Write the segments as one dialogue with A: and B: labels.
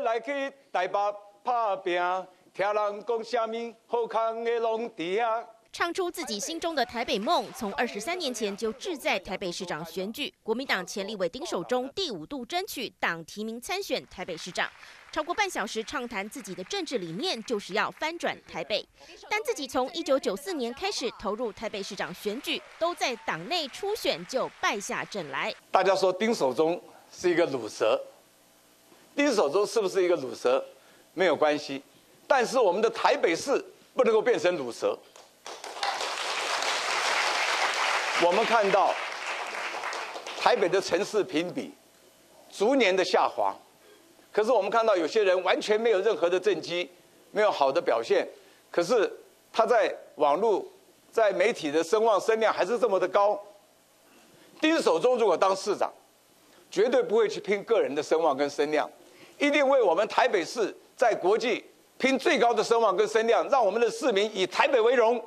A: 来去台北打拼，听人讲啥物好康的拢伫啊。
B: 唱出自己心中的台北梦，从23年前就志在台北市长选举。国民党前立委丁守中第5度争取党提名参选台北市长，超过半小时畅谈自己的政治理念，就是要翻转台北。但自己从1994年开始投入台北市长选举，都在党内初选就败下阵来。
A: 大家说丁守中是一个鲁蛇，丁守中是不是一个鲁蛇没有关系，但是我们的台北市不能够变成鲁蛇。 我们看到台北的城市评比逐年的下滑，可是我们看到有些人完全没有任何的政绩，没有好的表现，可是他在网络、在媒体的声望声量还是这么的高。丁守中如果当市长，绝对不会去拼个人的声望跟声量，一定为我们台北市在国际拼最高的声望跟声量，让我们的市民以台北为荣。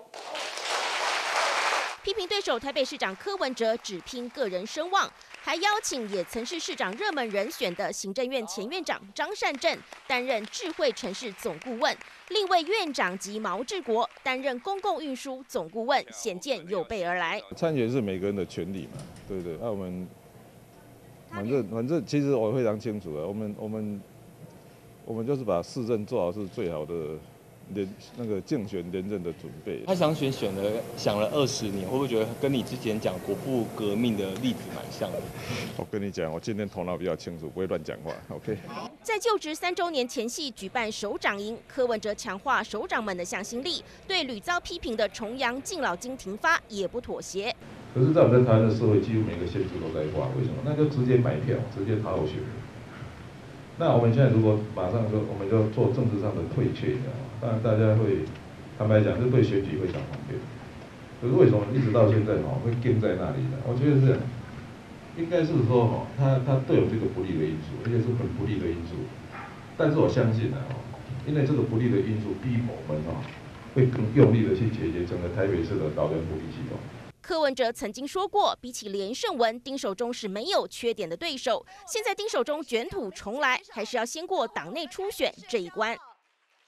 B: 批评对手台北市长柯文哲只拼个人声望，还邀请也曾是市长热门人选的行政院前院长张善政担任智慧城市总顾问，另为院长及毛治国担任公共运输总顾问，显见有备而来。
C: 参选是每个人的权利嘛，对不对？那我们反正，其实我非常清楚的，我们就是把市政做好是最好的。 那个竞选连任的准备，
D: 他想了20年，会不会觉得跟你之前讲国父革命的例子蛮像的？
C: 我跟你讲，我今天头脑比较清楚，不会乱讲话。OK。
B: 在就职3周年前夕举办首长营，柯文哲强化首长们的向心力，对屡遭批评的重阳敬老金停发也不妥协。
E: 可是，在我们台湾的社会，几乎每个县市都在花，为什么？那就直接买票，直接讨好选民。 那我们现在如果马上说，我们就做政治上的退却，你知道吗？当然大家会坦白讲，这对选举非常方便。可是为什么一直到现在会跟在那里呢？我觉得是这样，应该是说它都有这个不利的因素，而且是很不利的因素。但是我相信呢，因为这个不利的因素逼我们会更用力的去解决整个台北市的导量福利系统。
B: 柯文哲曾经说过，比起连胜文，丁守中是没有缺点的对手。现在丁守中卷土重来，还是要先过党内初选这一关。